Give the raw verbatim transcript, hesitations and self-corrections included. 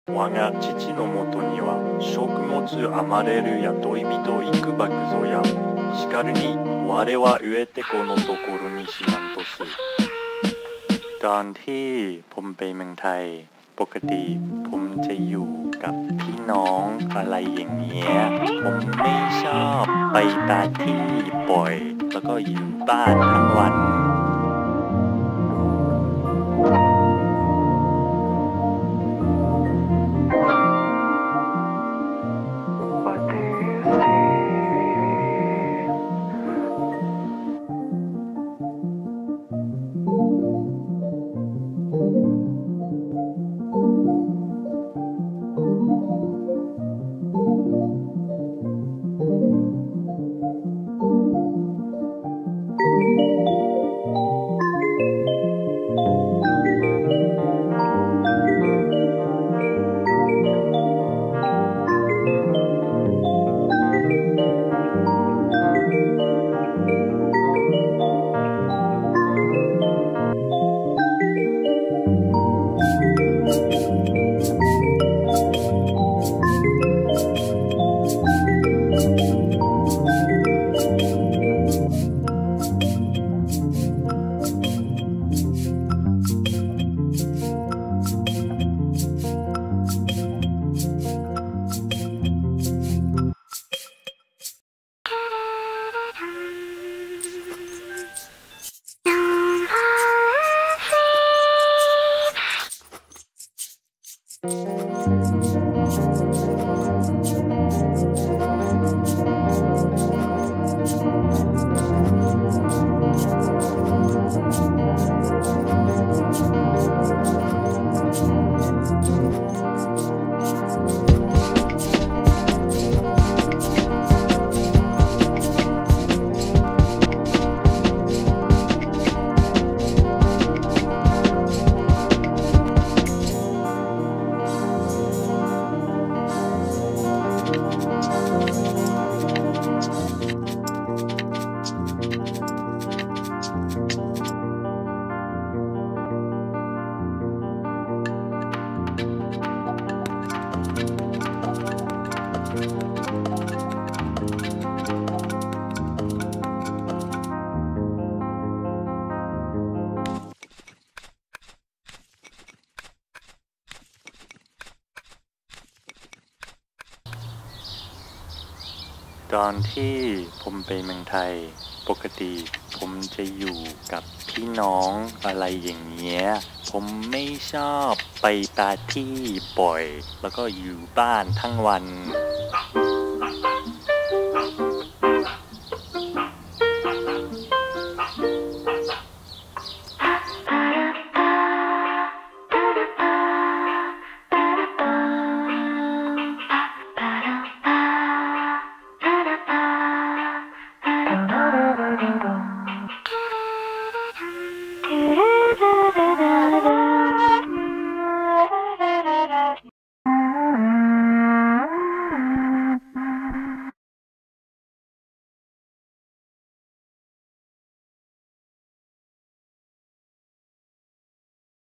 我が父のもとには食物余れるや恋人行くばくぞやしかるに我は飢えてこのところにしなんとすตอนที่ผมไปเมืองไทยปกติผมจะอยู่กับพี่น้องอะไรอย่างเงี้ยผมไม่ชอบไปปาร์ตี้บ่อยแล้วก็อยู่บ้านทั้งวันตอนที่ผมไปเมืองไทยปกติผมจะอยู่กับพี่น้องอะไรอย่างเงี้ยผมไม่ชอบไปปาร์ตี้บ่อยแล้วก็อยู่บ้านทั้งวัน